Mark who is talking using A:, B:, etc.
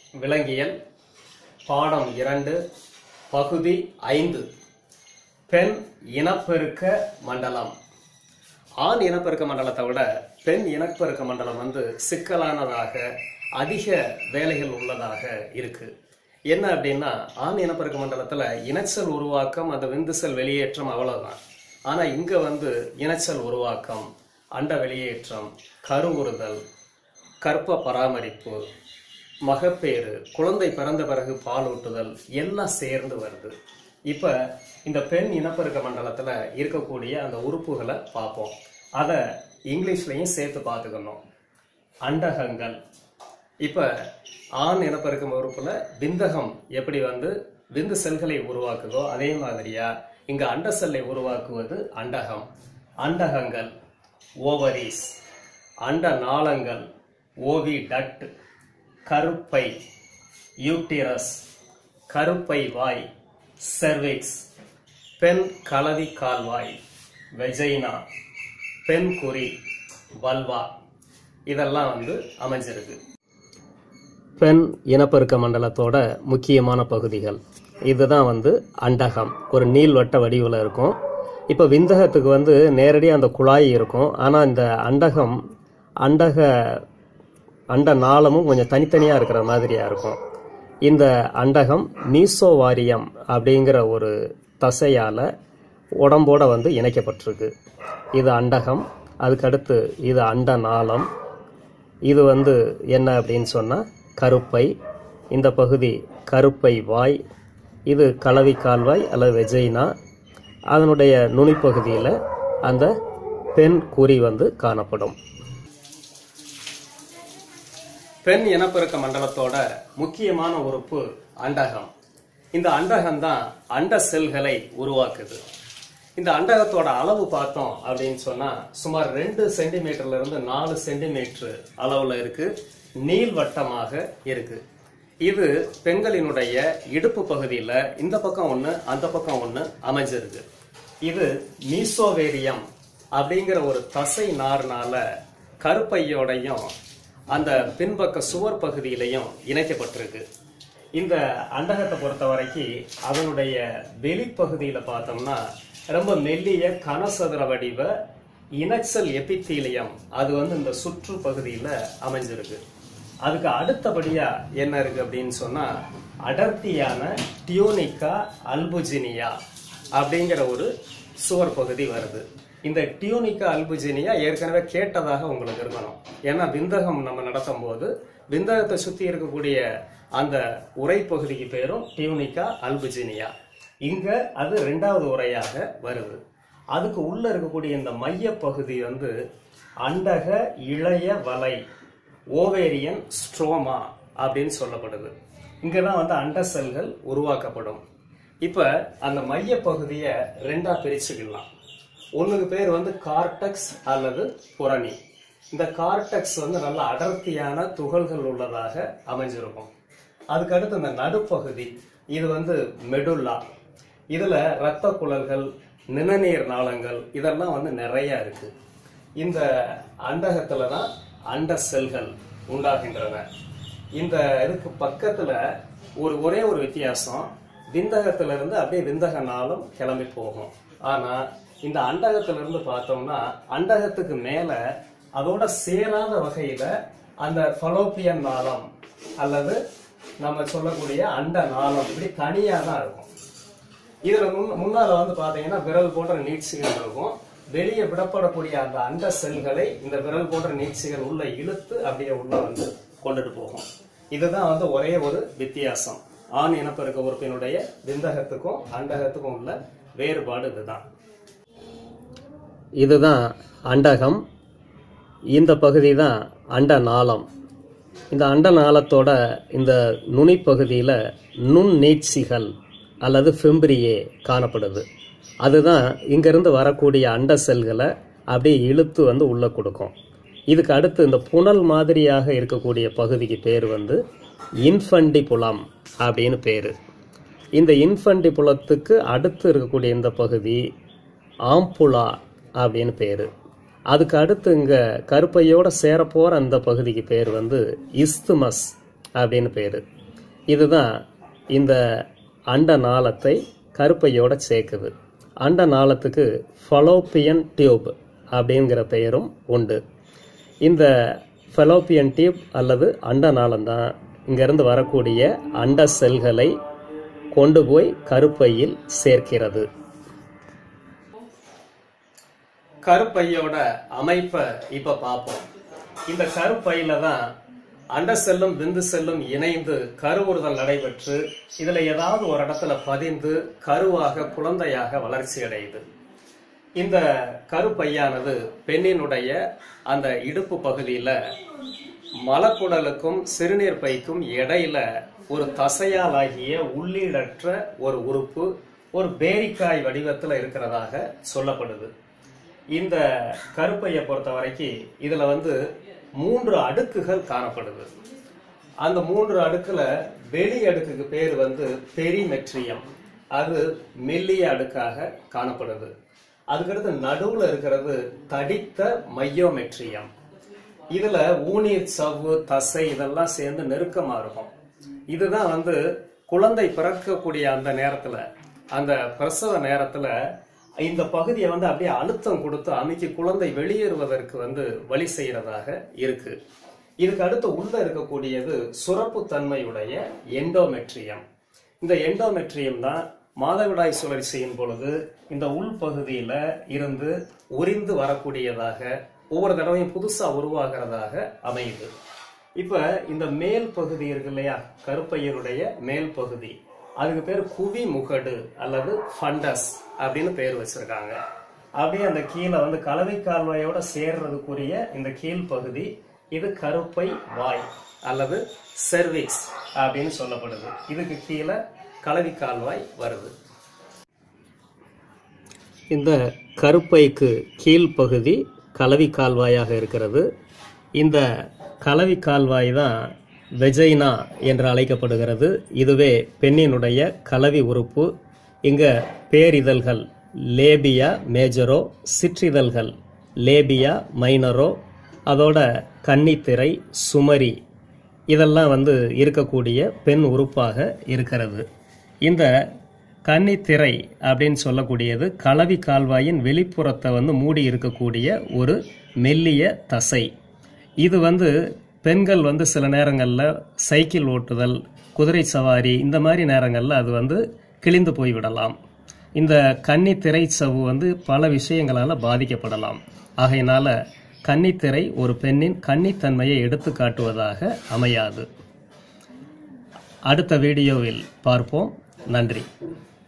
A: விலங்கியல் பாடம் 2 பகுதி 5 பெண் இனப்பெருக்க மண்டலம். ஆண் இனப்பெருக்க மண்டலத்தை விட பெண் இனப்பெருக்க மண்டலம் சிக்கலானதாக அதிக வேலைகள் உள்ளதாக இருக்கு. என்ன அப்படின்னா, ஆண் இனப்பெருக்க மண்டலத்துல இனச்சல் உருவாக்கம், அந்த விந்து செல் வெளியேற்றம் அவ்வளவுதான். ஆனா இங்க இனச்சல் உருவாக்கம், அண்ட வெளியேற்றம், கருவுறுதல், கர்ப்ப பராமரிப்பு, மகப்பேறு, குழந்தை பிறந்த பிறகு பாலூட்டுதல் எல்லாம் சேர்ந்து வருது. இப்ப இந்த பெண் இனப்பெருக்க மண்டலத்துல இருக்கக்கூடிய அந்த உறுப்புகளை பார்ப்போம். அத இங்கிலீஷ்லயும் சேர்த்து பார்த்துக்கணும். அண்டகங்கள். இப்ப ஆண் இனப்பெருக்க உறுப்புல விந்தகம் எப்படி விந்து செல்களை உருவாக்குதோ அதே மாதிரியா இங்க அண்ட செல்லை உருவாக்குவது அண்டகம். அண்டகங்கள் ஓவரிஸ், அண்ட நாளங்கள் ஓவிடக்ட், கருப்பை யூட்டிரஸ், கருப்பை வாய் செர்விக்ஸ், பெண் கலவி கால்வாய் வெஜைனா, பெண் குறி வல்வா, இதெல்லாம் அமைஞ்சிருக்கு. பெண் இனப்பெருக்க மண்டலத்தோட முக்கியமான பகுதிகள் இதுதான். அண்டகம் ஒரு நீள்வட்ட வடிவில் இருக்கும். இப்போ விந்தகத்துக்கு நேரடியாக அந்த குழாய் இருக்கும். ஆனால் இந்த அண்டகம் அண்ட நாளமும் கொஞ்சம் தனித்தனியாக இருக்கிற மாதிரியா இருக்கும். இந்த அண்டகம் மீசோவாரியம் அப்படிங்கிற ஒரு தசையால் உடம்போட இணைக்கப்பட்டிருக்கு. இது அண்டகம். அதுக்கடுத்து இது அண்ட நாளம். இது என்ன அப்படின்னு சொன்னால் கருப்பை. இந்த பகுதி கருப்பை வாய். இது கலவி கால்வாய் அல்லது வெஜைனா. அதனுடைய நுனிப்பகுதியில் அந்த பெண் குறி காணப்படும். பெண் இனப்பெருக்க மண்டலத்தோட முக்கியமான உறுப்பு அண்டகம். இந்த அண்டகம் தான் அண்ட செல்களை உருவாக்குது. இந்த அண்டகத்தோட அளவு பார்த்தோம் அப்படின்னு சொன்னா சுமார் 2 சென்டிமீட்டர்ல இருந்து 4 சென்டிமீட்டர் அளவுல இருக்கு. நீள்வட்டமாக இருக்கு. இது பெண்களினுடைய இடுப்பு பகுதியில இந்த பக்கம் ஒண்ணு அந்த பக்கம் ஒண்ணு அமைஞ்சிருக்கு. இது மீசோவேரியம் அப்படிங்கிற ஒரு தசை நார்னால கருப்பையோடையும் அந்த பின்பக்க சுவர் பகுதியிலையும் இணைக்கப்பட்டிருக்கு. இந்த அண்டகத்தை பொறுத்த வரைக்கும் அதனுடைய வெளிப்பகுதியில பார்த்தோம்னா ரொம்ப மெல்லிய கனசதுர வடிவ இனச்சல் எபித்தீலியம் அது இந்த சுற்று பகுதியில அமைஞ்சிருக்கு. அதுக்கு அடுத்தபடியா என்ன இருக்கு அப்படின்னு சொன்னா அடர்த்தியான டியூனிகா அல்புஜினியா அப்படிங்கிற ஒரு சுவர் பகுதி வருது. இந்த டியூனிகா அல்புஜினியா ஏற்கனவே கேட்டதாக உங்களுக்கு இருக்கணும். ஏன்னா விந்தகம் நம்ம நடத்தும் போது விந்தகத்தை சுத்தி இருக்கக்கூடிய அந்த உரை பகுதிக்கு பேரும் டியூனிகா அல்புஜினியா. இங்க அது 2வது உரையாக வருது. அதுக்கு உள்ள இருக்கக்கூடிய இந்த மைய பகுதி அண்டக இளைய வலை ஓவேரியன் ஸ்ட்ரோமா அப்படின்னு சொல்லப்படுது. இங்கதான் அண்ட செல்கள் உருவாக்கப்படும். இப்ப அந்த மைய பகுதியை 2ஆ பிரிச்சுக்கலாம். ஒண்ணுக்கு பேர் கார்டெக்ஸ் அல்லது புரணி. இந்த கார்டெக்ஸ் நல்ல அடர்த்தியான துகள்கள் உள்ளதாக அமைஞ்சிருக்கும். அதுக்கு அடுத்து இந்த நடுப்பகுதி இது மெடுல்லா. இதுல இரத்த குழல்கள், நிணநீர் நாளங்கள் இதெல்லாம் நிறைய இருக்கு. இந்த அண்டகத்துலதான் அண்ட செல்கள் உண்டாகின்றன. இந்த இதுக்கு பக்கத்துல ஒரே ஒரு வித்தியாசம், விந்தகத்துல இருந்து அப்படியே விந்தக நாளம் கிளம்பி போகும். ஆனா இந்த அண்டகத்துல இருந்து பார்த்தோம்னா அண்டகத்துக்கு மேல அதோட சேராத வகையில அந்த பலோப்பியன் நாளம் அல்லது நம்ம சொல்லக்கூடிய அண்ட நாளம் இப்படி தனியா தான் இருக்கும். இதுல முன்னால பாத்தீங்கன்னா விரல் போன்ற நீட்சிகள் இருக்கும். வெளியே விடப்படக்கூடிய அந்த அண்ட செல்களை இந்த விரல் போன்ற நீட்சிகள் உள்ள இழுத்து அப்படியே உள்ள கொண்டுட்டு போகும். இதுதான் ஒரே ஒரு வித்தியாசம். ஆண் இனப்பெருக்க உறுப்பினுடைய விந்தகத்துக்கும் அண்டகத்துக்கும் உள்ள வேறுபாடு இதுதான். இதுதான் அண்டகம். இந்த பகுதி தான் அண்ட நாளம். இந்த அண்ட நாளத்தோட இந்த நுனிப்பகுதியில நுண் நீட்சிகள் அல்லது ஃபிம்பிரியே காணப்படுது. அதுதான் இங்கிருந்து வரக்கூடிய அண்ட செல்களை அப்படியே இழுத்து உள்ள கொடுக்கும். இதுக்கு அடுத்து இந்த புனல் மாதிரியாக இருக்கக்கூடிய பகுதிக்கு பேர் இன்ஃபண்டிபுலம் அப்படின்னு பேரு. இந்த இன்ஃபண்டிபுலத்துக்கு அடுத்து இருக்கக்கூடிய இந்த பகுதி ஆம்புலா அப்படின்னு பேரு. அதுக்கு அடுத்து இங்க கருப்பையோட சேரப்போற அந்த பகுதிக்கு பேர் இஸ்துமஸ் அப்படின்னு பேரு. இதுதான் இந்த அண்ட நாளத்தை கருப்பையோட சேர்க்குது. அண்ட நாளத்துக்கு ஃபலோப்பியன் டியூப் அப்படிங்கிற பெயரும் உண்டு. இந்த ஃபலோப்பியன் டியூப் அல்லது அண்ட நாளம் தான் இங்கிருந்து வரக்கூடிய அண்ட செல்களை கொண்டு போய் கருப்பையில் சேர்க்கிறது. கருப்பையோட அமைப்பை இப்ப பார்ப்போம். இந்த கருப்பையில தான் அண்ட செல்லும் விந்து செல்லும் இணைந்து கருவுறுதல் நடைபெற்று இதுல ஏதாவது ஒரு இடத்துல பதிந்து கருவாக குழந்தையாக வளர்ச்சி அடையுது. இந்த கருப்பையானது பெண்ணினுடைய அந்த இடுப்பு பகுதியில மலக்குடலுக்கும் சிறுநீர் பைக்கும் இடையில ஒரு தசையாலாகிய உள்ளீடற்ற ஒரு உறுப்பு, ஒரு பேரிக்காய் வடிவத்தில் இருக்கிறதாக சொல்லப்படுது. இந்த கருப்பையை பொறுத்த வரைக்கும் இதுல 3 அடுக்குகள் காணப்படுது. அந்த 3 அடுக்குல வெளி அடுக்குக்கு பேர் பெரிமெட்ரியம், அது மெல்லிய அடுக்காக காணப்படுது. அதுக்கடுத்து நடுவுல இருக்கிறது தடித்த மையோமெட்ரியம். இதுல ஊனீர் சவ்வு தசை இதெல்லாம் சேர்ந்து நெருக்கமா இருக்கும். இதுதான் குழந்தை பிறக்கக்கூடிய அந்த நேரத்துல, அந்த பிரசவ நேரத்துல இந்த பகுதியை அப்படியே அழுத்தம் கொடுத்து அமைக்கி குழந்தை வெளியேறுவதற்கு வழி செய்யறதாக இருக்கு. இதுக்கு அடுத்து உள்ள இருக்கக்கூடியது சுரப்பு தன்மையுடைய எண்டோமெட்ரியம். இந்த எண்டோமெட்ரியம் தான் மாதவிடாய் சுழற்சியின் பொழுது இந்த உள்பகுதியில இருந்து உறிந்து வரக்கூடியதாக ஒவ்வொரு தடவையும் புதுசா உருவாகிறதாக அமையுது. இப்ப இந்த மேல் பகுதி இருக்கு இல்லையா, கருப்பையனுடைய மேல் பகுதி, அதுக்கு பேர் குவி முகடு அல்லது ஃபண்டஸ் அப்படின்னு பேர் வச்சிருக்காங்க. அப்படியே அந்த கீழே கலவை கால்வாயோட சேர்றதுக்குரிய இந்த கீழ் பகுதி, இது கருப்பை வாய் அல்லது செர்விக்ஸ் அப்படின்னு சொல்லப்படுது. இதுக்கு கீழே கலவி கால்வாய் வருது. இந்த கருப்பைக்கு கீழ்ப்பகுதி கலவி கால்வாயாக இருக்கிறது. இந்த கலவி கால்வாய் தான் வெஜைனா என்று அழைக்கப்படுகிறது. இதுவே பெண்ணினுடைய கலவி உறுப்பு. இங்க பேரிதழ்கள் லேபியா மேஜரோ, சிற்றிதழ்கள் லேபியா மைனரோ, அதோட கன்னித்திரை சுமரி இதெல்லாம் இருக்கக்கூடிய பெண் உறுப்பாக இருக்கிறது. இந்த கன்னித்திரை அப்படின்னு சொல்லக்கூடியது கலவி கால்வாயின் வெளிப்புறத்தை மூடி இருக்கக்கூடிய ஒரு மெல்லிய தசை. இது பெண்கள் சில நேரங்களில் சைக்கிள் ஓட்டுதல், குதிரை சவாரி இந்த மாதிரி நேரங்களில் அது கிழிந்து போய்விடலாம். இந்த கன்னித்திரை சவ்வு பல விஷயங்களால் பாதிக்கப்படலாம். ஆகையினால கன்னித்திரை ஒரு பெண்ணின் கன்னித்தன்மையை எடுத்து காட்டுவதாக அமையாது. அடுத்த வீடியோவில் பார்ப்போம். நன்றி.